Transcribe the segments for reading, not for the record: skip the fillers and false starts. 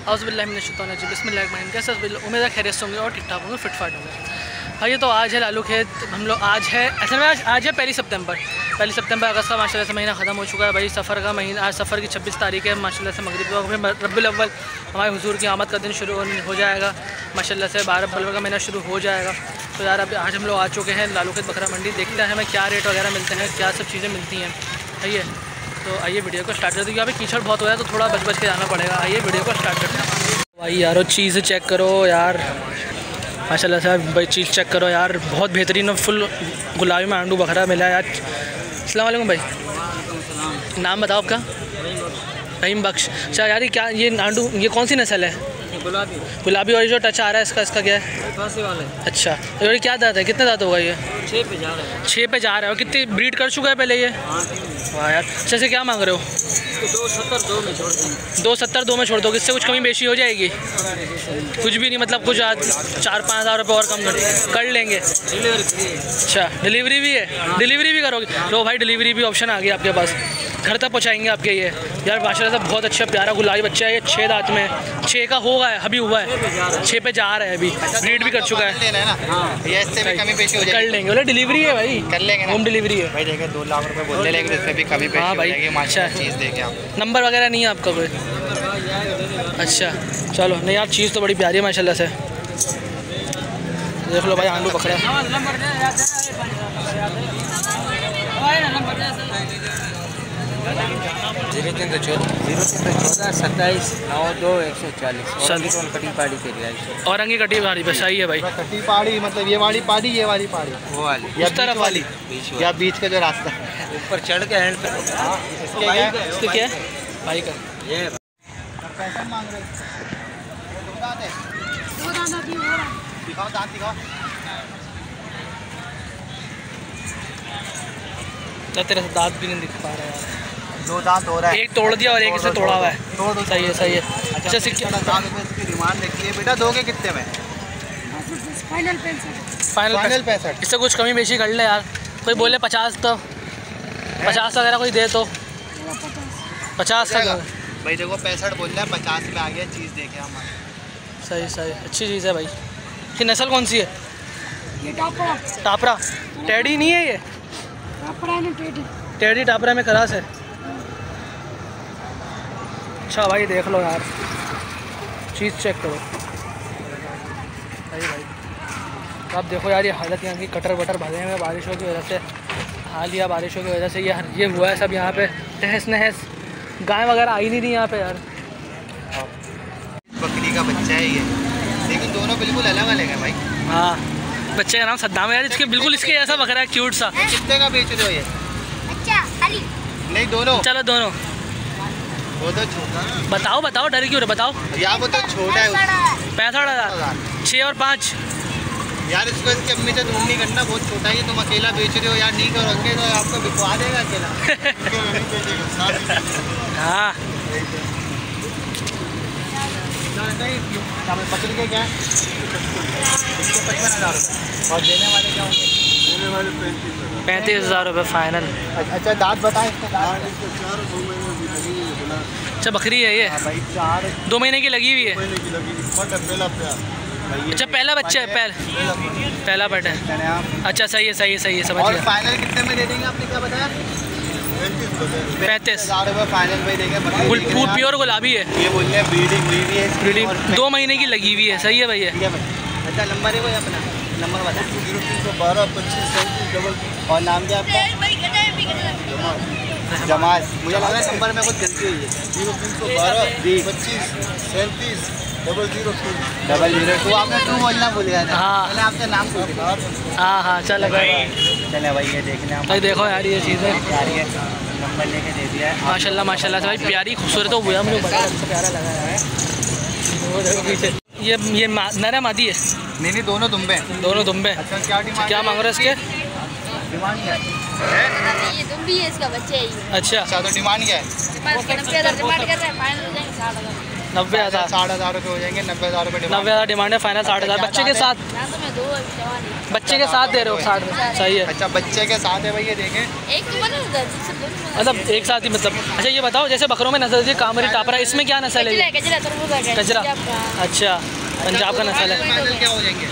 औज़ुबिल्लाहि बिस्मिल्लाहिर्रहमानिर्रहीम। कैसे उम्मीद है खैरियत होंगे और ठीक ठाक होंगे, फिट फाट होंगे। भाई तो आज है लालू खेत, हम लोग आज है असल में आज है 1 सितंबर। अगस्त का माशाल्लाह से महीना ख़त्म हो चुका है भाई। सफ़र का महीना, आज सफ़र की 26 तारीख है माशाल्लाह से। मगरिब रब्बिल अव्वल हमारे हुजूर की आमद का दिन शुरू हो जाएगा माशाल्लाह से। 12 रब्बिल अव्वल का महीना शुरू हो जाएगा। तो यार अब आज हम लोग आ चुके हैं लालू खेत बकरा मंडी। देखते हैं हमें क्या रेट वगैरह मिलते हैं, क्या सब चीज़ें मिलती हैं। आइए तो आइए वीडियो को स्टार्ट करते हैं। यहाँ पे कीचड़ बहुत हो रहा है तो थोड़ा बच के जाना पड़ेगा। आइए वीडियो को स्टार्ट करते हैं। भाई यारो चीज़ चेक करो यार माशाल्लाह से भाई, चीज़ चेक करो यार, बहुत बेहतरीन और फुल गुलाबी में आंडू बकरा मिला है यार। अस्सलाम वालेकुम भाई, नाम बताओ आपका? रहीम बख्श। अच्छा यार क्या ये आंडू, ये कौन सी नस्ल है? गुलाबी। और जो टच आ रहा है इसका क्या है? फांसी वाला है। अच्छा तो ये क्या दाँत है, कितने दाँत होगा ये? 6 पे जा रहा है। 6 पे जा रहा है। और कितनी ब्रीड कर चुका है पहले ये? वाह यार। अच्छा से क्या मांग रहे हो? 270 में छोड़ देंगे। 270 में छोड़ दो, इससे कुछ कमी बेशी हो जाएगी? कुछ भी नहीं, मतलब कुछ 4-5 हज़ार रुपये और कम कर लेंगे। अच्छा डिलीवरी भी है? डिलीवरी भी करोगे? लो भाई डिलीवरी भी ऑप्शन आ गया आपके पास, घर तक पहुँचाएंगे आपके। ये यार माशाल्लाह से बहुत अच्छा प्यारा गुलाबी बच्चा है ये। 6 दांत में, 6 का होगा है, अभी हुआ है 6 पे जा रहा है अभी। ब्रीड भी कर चुका है। कर लेंगे, बोले डिलीवरी है भाई, कर लेंगे, होम डिलीवरी है भाई। देखिए 2 लाख रुपये बोलते, लेकिन इसमें भी कमी पेशी हो जाएगी। अच्छा चीज़ देखें आप, नंबर वगैरह नहीं है आपका कोई? अच्छा चलो, नहीं यार चीज़ तो बड़ी प्यारी है माशाल्लाह से। देख लो भाई आंडू बकरा। 0314 कटी पहाड़ी के लिए और रंगी कटी पहाड़ी पे सही है भाई। कटी पहाड़ी मतलब ये वाली पहाड़ी, ये वाली पहाड़ी, वो वाली इस तरफ वाली या बीच का जो रास्ता ऊपर चढ़ के हैंड पे। इसके क्या है भाई का? ये पैसा मांग रहे दिखाओ, दांत दिखाओ। तेरे से दांत भी नहीं दिख पा रहा है। 2 दांत हो रहा है, एक तोड़ दिया और एक इसे तोड़ा हुआ है। सही है सही है। अच्छा सिक्के इसकी डिमांड रखिए बेटा, दोगे कितने में? फाइनल 65। इससे कुछ कमी बेशी कर ले यार। कोई बोले 50 तो 50 वगैरह कोई दे तो 50 तक भाई। देखो 65 बोल रहे हैं, 50 में आ गया। चीज़ देखे हमारे। सही अच्छी चीज़ है भाई। कि नस्ल कौन सी है? ये टापरा। टापरा टेडी नहीं है ये? टेडी टापरा में खरास है। अच्छा भाई देख लो यार, चीज़ चेक करो भाई। आप देखो यार ये हालत यहाँ की, कटर वटर भरे हुए बारिशों की वजह से। हालिया बारिशों की वजह से ये हुआ है सब यहाँ पे। तहस नहस, गाय वगैरह आई नहीं थी यहाँ पे यार। बकरी का बच्चा है ये, लेकिन दोनों बिल्कुल अलग अलग है भाई। हाँ बच्चे का नाम सद्दाम है यार। इसके बिल्कुल इसके जैसा बकरा है, क्यूट सा। कितने का बेच रहे हो ये? अच्छा खाली नहीं दोनों? चलो दोनों। वो तो छोटा। बताओ डर क्यों रहे, बताओ यार वो तो छोटा है। 65,000। 6 और 5 यार। इसको इसकी अम्मी से दूर नहीं करना, बहुत छोटा है। तुम अकेला बेच रहे हो यार, नहीं करोगे तो आपको बिकवा देगा अकेला। हाँ बकरी के क्या? 55,000 रुपये। और देने वाले क्या होंगे? देने वाले 35,000 रुपये फाइनल। अच्छा दांत बताएं इसके? अच्छा बकरी है ये? भाई 2 महीने की लगी हुई है। अच्छा पहला बच्चा है, पहला बट है। अच्छा सही है समझ और गया। फाइनल कितने में दे देंगे आपने, क्या बताया? 35,000 रुपये फाइनल में देंगे। फुल प्योर गुलाबी है। ये बोल रहे हैं ब्रीडिंग 2 महीने की लगी हुई है। सही है भैया। अच्छा नंबर है कोई अपना? नंबर बता। 0312 25 37 और नाम क्या आपका? जमाल। मुझे लगा नंबर में कुछ गलती हुई है। 0312 25 37 002। तो आपने 2 बोलना भूल गया था। हाँ मैंने आपका नाम पूछ लिया। हाँ चलो चले भाई ये देखना भाई। देखो यार ये चीज़ है, नंबर लेके दे दिया है। माशाल्लाह से भाई प्यारी खूबसूरत हो गया। मुझे बड़ा प्यारा लगा है। वो देखो पीछे ये नर मादी है? नहीं दोनों दुम्बे। दोनों दुम्बे। अच्छा क्या डिमांड, क्या मांग रहे हैं इसके? डिमांड क्या है? ये दुम्बी है, इसका बच्चा है। अच्छा तो डिमांड क्या है? 90,000 डिमांड कर रहे हैं, फाइनल हो जाएंगे 60,000। 90,000 60,000 रुपये हो जाएंगे। 90,000 रुपये 90,000 डिमांड है, फाइनल 60,000 बच्चे के साथ। बच्चे के साथ दे रहे हो 60 में, सही है। अच्छा बच्चे के साथ है भाई, ये देखें मतलब एक साथ ही मतलब। अच्छा ये बताओ, जैसे बकरों में नस्ल है कामरी टापरा, इसमें क्या नस्ल है ये? कचरा। अच्छा पंजाब का नस्ल है। फाइनल क्या हो जाएंगे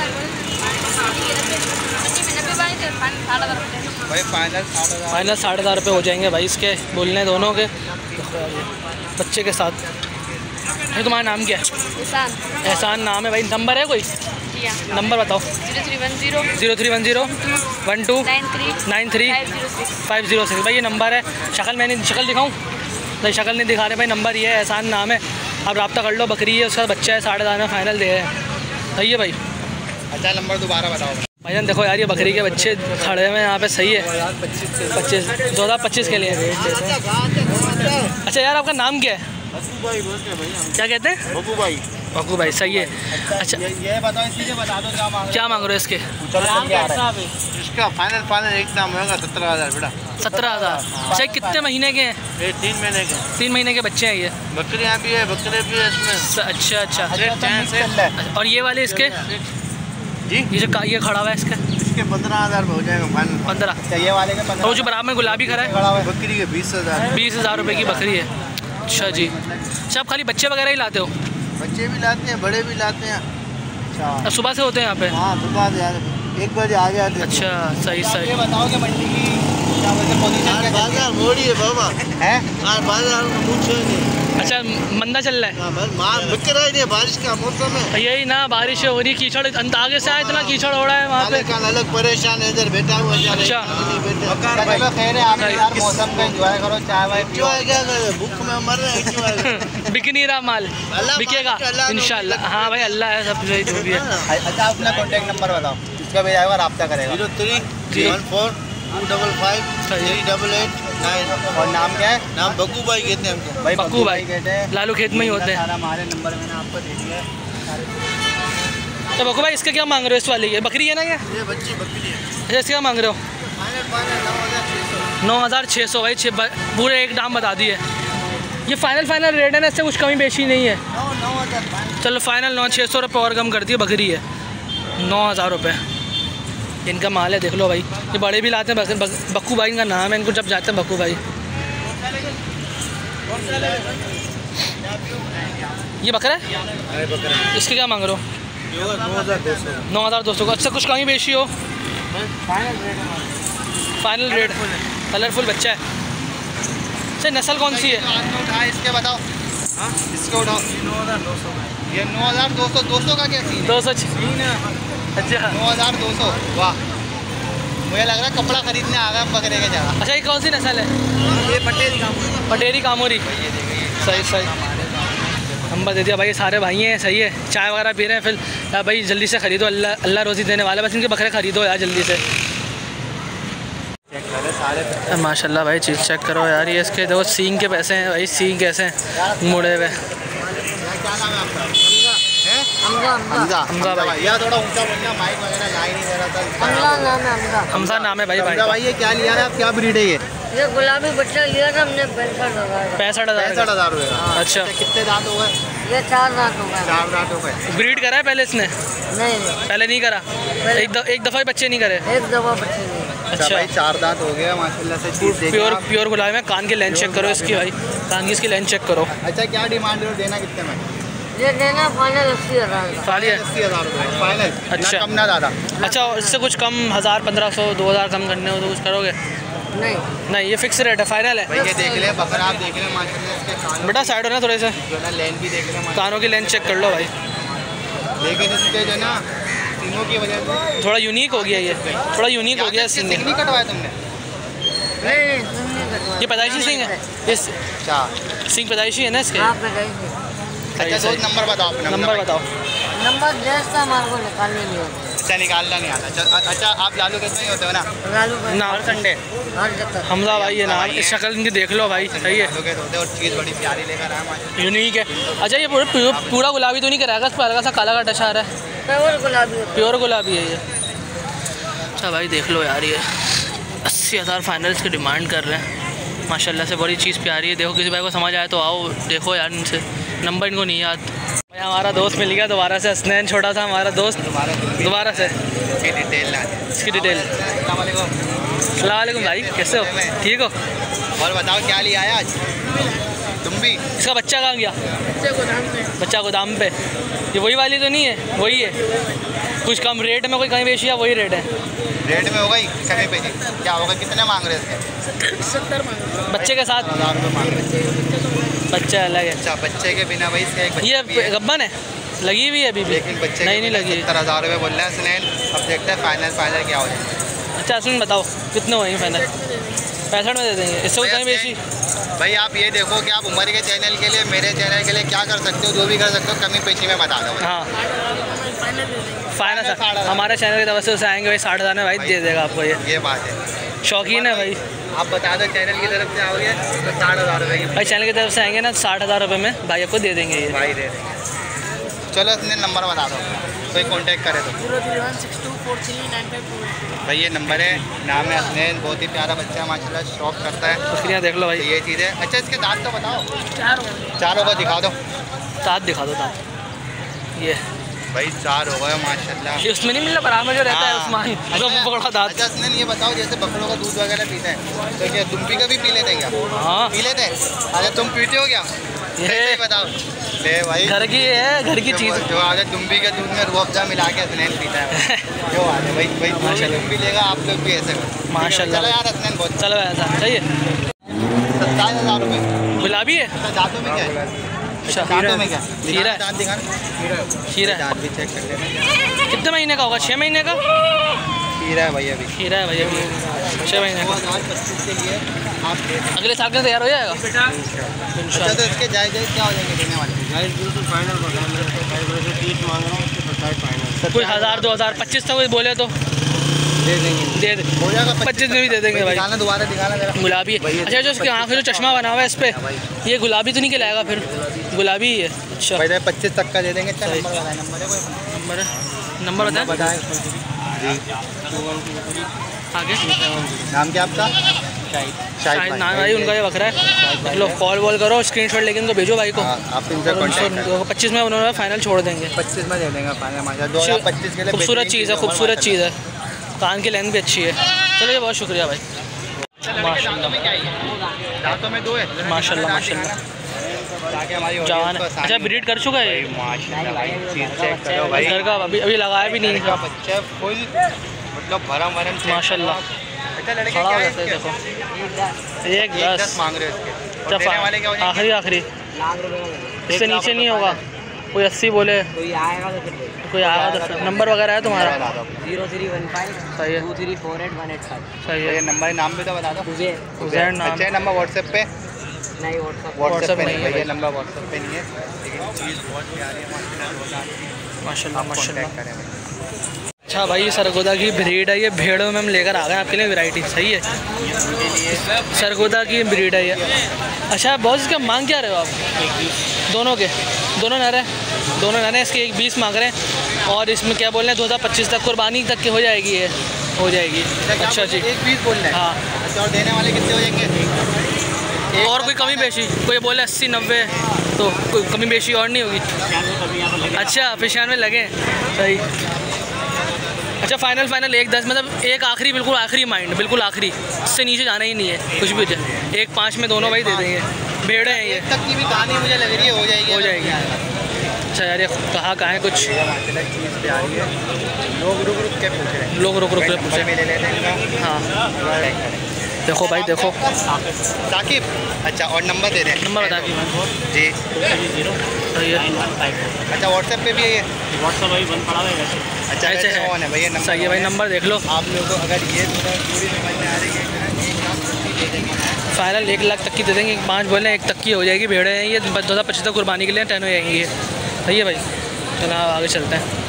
भाई? फाइनल 60,000 रुपये हो जाएंगे भाई इसके, बोलने दोनों के। बच्चे के साथ। ये तुम्हारा नाम क्या है? एहसान नाम है भाई। नंबर है कोई? नंबर बताओ। 0310 12 93 506 भाई, ये नंबर है। शक्ल मैंने शक्ल दिखाऊँ भाई? शक्ल नहीं दिखा रहे भाई, नंबर ये है, एहसान नाम है। आप रब्ता कर लो। बकरी है, उसका बच्चा है, 60,000 में फाइनल दे रहे हैं। सही है भाई। अच्छा नंबर दोबारा बताओ भाईजान। देखो यार, ये बकरी के बच्चे खड़े हुए हैं यहाँ पे, सही है। 2025 के लिए। अच्छा यार, आपका नाम क्या है? क्या कहते हैं? बकू भाई, सही है। अच्छा ये बताओ, इसीलिए बता दो क्या मांग रहे हो इसके? इसका फाइनल एक दाम होगा 17,000 बेटा। 17,000। अच्छा कितने महीने के हैं? ये 3 महीने के। 3 महीने के बच्चे हैं ये। बकरियाँ भी है, बकरे भी है इसमें। अच्छा। और ये वाले इसके जी, ये खड़ा हुआ है इसके? इसके 15,000 में हो जाएगा फाइनल। 15। चाहिए वाले के 15। और जो बराबर में गुलाबी खड़ा है? बकरी के 20,000। 20,000 रुपये की बकरी है। अच्छा जी। अच्छा, आप खाली बच्चे वगैरह ही लाते हो? बच्चे भी लाते हैं, बड़े भी लाते हैं। अच्छा, सुबह से होते हैं यहाँ पे? हाँ सुबह से 1 बजे आ गया। अच्छा सही सही। ये बताओ कि मंडी की क्या बोलते हैं पोजीशन? बाजार मोड़ी है बाबा, है बाजार में पूछे नहीं। अच्छा मंदा चल रहा है? माल बिक रहा ही नहीं, बारिश का मौसम है। यही ना, बारिश हो रही, कीचड़ आगे से आया, इतना कीचड़ हो रहा है वहाँ पे। अलग परेशान है, इधर बैठा हुआ है। अच्छा चलो खैर है, आप यार मौसम का एंजॉय करो, चाय वाय पियो। क्या करें, भूख में मर रहे हैं। बिक नहीं रहा माल, बिकेगा इंशाल्लाह। हाँ भाई, अल्लाह है सब जो भी है। अच्छा अपना कॉन्टेक्ट नंबर बताओ, इसका भी आएगा, रब्ता करेगा। 0314 255 3889। और नाम क्या है? नाम बक्कू भाई कहते हैं हमको भाई। बक्कू भाई कहते हैं, लालू खेत में ही होते हैं। सारा हमारे नंबर मैंने आपको दे दिया है। तो बक्कू भाई, इसका क्या मांग रहे हो? इस वाले ये बकरी है ना क्या? ये बच्ची बकरी है। अच्छा, इसका क्या मांग रहे हो? 9,600 भाई, पूरे एक दाम बता दिए। ये फाइनल रेट है ना, इससे कुछ कमी बेशी नहीं है। 9,000। चलो फाइनल 9,600 रुपये और कम कर दिए। बकरी है 9,000 रुपये इनका माल है। देख लो भाई, ये बड़े भी लाते हैं। बक्कू भाई इनका नाम है, इनको जब जाते हैं बक्कू भाई। ये बकरा है, इसके क्या मांग रहे हो? 9,200 का। अच्छा कुछ कमी बेशी हो? Final rate. कलरफुल बच्चा है। अच्छा नस्ल कौन सी है? इसके बताओ। इसके उठाओ। ये 9,200। 200 का क्या सीन है? 200। अच्छा 9,200। वाह, मुझे लग रहा है कपड़ा खरीदने आ गया बकरे के जगह। अच्छा, ये कौन सी नस्ल है? ये पटेरी कामोरी। सही सही। नंबर दे दिया भाई, सारे भाई हैं। सही है, चाय वगैरह पी रहे हैं। फिर यार भाई जल्दी से खरीदो, अल्लाह रोज़ी देने वाला है। बस इनके बकरे खरीदो यार जल्दी से। माशाल्लाह भाई, चीज़ चेक करो यार। ये इसके देखो सींग के पैसे हैं भाई, सींग कैसे हैं मुड़े हुए। हमजा भाई, यार थोड़ा ऊंचा बोलना, माइक वगैरह ला ही नहीं दे रहा था। हमजा नाम है भाई। भाई ये क्या लिया है आप? क्या ब्रीड है ये? ये गुलाबी बच्चा लिया था हमने 65,000। 65,000 रुपये का। अच्छा, कितने दांत हो गए? ये 4 दांत हो गए। 4 दांत हो गए। ब्रीड करा है पहले इसने? नहीं, पहले नहीं करा। एक दफ़ा बच्चे नहीं करे? एक दफा बच्चे नहीं। अच्छा भाई, 4 दांत हो गया माशाल्लाह से। चीज़ प्योर गुलाबी में। कान की लेंथ चेक करो इसकी भाई, कान की इसकी लेंथ चेक करो। अच्छा क्या डिमांड है, देना कितने में? ये देना फाइनल 80,000 का। 80,000 रुपये फाइनल। अच्छा, कम ना ज़्यादा। अच्छा, और इससे कुछ कम 1,000 1,500 2,000 कम करने हो तो कुछ करोगे? नहीं, ये फिक्स रेट है, फाइनल है। भाई ये देख ले बकरा, आप देख ले माशाल्लाह इसके कान। बेटा साइड हो ना थोड़े से, जो ना लेन भी देख ले, कानों की लेंथ चेक कर लो भाई। लेकिन इसके जो ना सिंगों की वजह से थोड़ा यूनिक हो गया, ये थोड़ा यूनिक हो गया सिंग। नहीं कटवाया तुमने? नहीं, ये पैदाइशी सिंग है, ये सिंग पैदाइशी है ना इसके? अच्छा तो नंबर बताओ अपना। नंबर बताओ। नंबर जैसा हमारे को निकालने नहीं होता। अच्छा निकालना नहीं आता। अच्छा आप लालू कैसे नहीं होते हो ना? लालू का ना हर संडे। हर जगह। हमजा भाई ये नाम, इस शक्ल इनकी देख लो भाई। सही है, लालू के होते और चीज़ बड़ी प्यारी लेकर आया माशाल्लाह। यूनिक है। अच्छा ये पूरा गुलाबी तो नहीं कराएगा, इस पर हल्का सा काला का टच आ रहा है? प्योर गुलाबी। प्योर गुलाबी है ये। अच्छा भाई देख लो यार, ये 80,000 फाइनल की डिमांड कर रहे हैं। माशाल्लाह से बड़ी चीज़ प्यारी है। देखो किसी भाई को समझ आए तो आओ देखो यार इनसे। नंबर इनको नहीं याद। भाई हमारा दोस्त मिल गया दोबारा से, हसनैन छोटा सा हमारा दोस्त दोबारा से। इसकी डिटेल। अस्सलाम वालेकुम भाई, कैसे हो? ठीक हो? और बताओ क्या लिया है आज तुम भी? इसका बच्चा कहाँ गया? बच्चा गोदाम पे। ये वही वाली तो नहीं है? वही है। कुछ कम रेट में कोई कहीं बेची या वही रेट है? रेट में होगा ही, कहीं पे नहीं। क्या होगा, कितने मांग रहे हैं इसके? 70 मांग रहे। बच्चे के साथ 1000 रुपये मांग रहे हैं। बच्चा अलग है। अच्छा, बच्चे के बिना भाई इसका एक बच्चा ये भी है। गब्बन है, लगी हुई है अभी भी? लेकिन बच्चे नहीं लगी। 70,000 रुपये बोल रहे हैं स्नैन। अब देखते हैं फाइनल क्या हो जाए। अच्छा असलन बताओ कितने होंगे फाइनल? 65 में दे देंगे, इससे कोई कहीं बेची? भाई आप ये देखो कि आप उमर के चैनल के लिए, मेरे चैनल के लिए क्या कर सकते हो, जो भी कर सकते हो, कमी पेशी में बता दो। हाँ फाइनल हमारे चैनल की तरफ से उसे आएंगे भाई 60,000 में भाई दे देगा आपको। ये बात है, शौकीन है भाई। आप बता दो चैनल की तरफ से आओगे तो 60,000 रुपये की भाई चैनल की तरफ से आएंगे ना 60,000 रुपये में भाई आपको दे देंगे ये। भाई दे देंगे। चलो अपने नंबर बता दो, कोई कांटेक्ट करे तो। 03162439548। भाई ये नंबर है, नाम है हसनैन, बहुत ही प्यारा बच्चा है माशाल्लाह, शौक करता है। उसके यहाँ देख लो भाई, तो ये चीज़ है। अच्छा इसके दांत तो बताओ, 4 चारों को दिखा दो। दांत दिखा दो दांत। ये भाई 4 हो गए माशाल्लाह। ये उसमें नहीं मिल रहा बराबर में जो रहता है उस्मान, जो बड़ा दांत। अच्छा हसनैन ये बताओ, जैसे बकरों का दूध वगैरह पीते हैं तो क्या तुम भी कभी पी लेते क्या? हाँ पी लेते हैं। अच्छा तुम पीते हो क्या? ये बताओ। ले भाई, घर की है, घर की चीज़। जो आज दुम्बी के दूध में रूह अफ़ज़ा मिला के हसनैन पीता है। जो आज है भाई माशाल्लाह, तुम भी लेगा, आप लोग भी ऐसे करो माशाल्लाह। चलो यार हसनैन, बहुत चलो ऐसा सही है। 27,000 रुपये। गुलाबी है? दांतों में क्या है? अच्छा दांतों में क्या? हीरा। दांत दिखाना। हीरा। दांत भी चेक कर लेना। कितने महीने का होगा? 6 महीने का हीरा है भाई अभी। हीरा है भैया अभी 6 महीने का। 2025 के लिए आप अगले साल के तैयार हो जाएगा अच्छा, इंशाल्लाह। तो इसके जायज़ क्या हो जाएंगे देने वाले? फाइनल बता, मैं 30 मांग रहा हूँ, उसके 25 फाइनल। कोई 1000 2000 25 तक कोई बोले तो दे देंगे, दे दे। हो जाएगा। 25 में भी दे देंगे भाई। दिखाना, दोबारा दिखाना जरा। गुलाबी है। अच्छा जो उसकी आँख में जो चश्मा बना हुआ है इस पर, ये गुलाबी तो नहीं कहलाएगा फिर? गुलाबी ही है। अच्छा भाई 25 तक का दे देंगे। अच्छा सही। नंबर बताएं, नंबर है कोई? नंबर बताएं बताएं आगे। नाम क्या आपका? शायद नाम भाई उनका ये बकरा है। लो कॉल वॉल करो, स्क्रीनशॉट लेके उनको भेजो भाई को। हाँ, आप इनसे कॉन्टैक्ट करें। 25 में उन्होंने फाइनल छोड़ देंगे। 25 में दे देंगे फाइनल माशाल्लाह। 2025 के लिए खूबसूरत चीज़ है, खूबसूरत चीज़ है, कान की लेंथ भी अच्छी है। चलिए बहुत शुक्रिया भाई। दांतों में 2 है माशाल्लाह माशाल्लाह जवान है। अच्छा ब्रीड कर चुका है ये? माशाल्लाह भाई, चीज़ चेक करो भाई। घर का अभी लगाया भी नहीं है। बच्चा फुल मतलब भरम माशाल्लाह। अच्छा लड़के खड़ा क्या हो है जाता है इसके? देखो। एक 10 10 मांग रहे हो इसके। और देने वाले क्या हो जाएंगे? आखिरी इससे नीचे नहीं होगा। कोई 80 बोले, कोई आएगा तो फिर कोई आएगा तो। नंबर वगैरह है तुम्हारा? 0315 सही है 2348 सही ये है। नंबर नाम भी तो बता दो। हुसैन नाम। अच्छा नंबर व्हाट्सएप पे? नहीं व्हाट्सएप व्हाट्सएप पे नहीं नहीं है है, ये भाई। नंबर व्हाट्सएप पे नहीं है, लेकिन चीज़ बहुत प्यारी है माशाल्लाह माशाल्लाह। कॉन्टैक्ट करें भाई। अच्छा भाई सरगोदा की ब्रीड है ये, भेड़ों में हम लेकर आ गए आपके लिए वैरायटी। सही है, सरगोदा की ब्रीड है ये। अच्छा बॉस इसका मांग क्या रहे हो आप? दोनों के दोनों नर हैं, दोनों नर हैं। इसके एक 20 मांग रहे हैं और इसमें क्या बोल रहे हैं 2025 तक कुर्बानी तक की हो जाएगी ये, हो जाएगी। अच्छा जी एक 20 बोल रहे हैं। हाँ। अच्छा और देने वाले कितने हो जाएंगे? और कोई कमी बेशी, कोई बोले 80 90 तो कोई कमी बेशी और नहीं होगी। अच्छा 95 लगे, सही। अच्छा फाइनल 1-10 मतलब एक आखिरी, बिल्कुल आखिरी माइंड, बिल्कुल आखिरी, इससे नीचे जाना ही नहीं है कुछ भी हो जाए। 1-5 में दोनों भाई दे देंगे। भेड़े हैं ये। तक की भी कहानी मुझे लग रही है हो जाएगी। हो जाएगी। अच्छा यार ये कहाँ है कुछ चीज़ प्यारी है। लोग रुक रुक के पूछ रहे हैं, लोग रुक के पूछे। भी ले लेते हैं। हाँ देखो भाई देखो साकिब। अच्छा और नंबर दे दें? नंबर बता दी जी। सही है। अच्छा व्हाट्सएप पे भी है ये? व्हाट्सएप भाई बंद पड़ा है। ऐसे अच्छा ऐसे है। ऑन है भैया नंबर। सही है भाई, नंबर देख लो आप लोगों को अगर ये पूरी समझ में आ रही है 1 लाख दे देंगे फाइनल 1 लाख तक की दे देंगे। 5 बोले 1 तक की हो जाएगी। भेड़े हैं ये 2025 तक कुर्बानी के लिए 10 हो जाएंगी ये। सही है भाई, चलो आगे चलते हैं।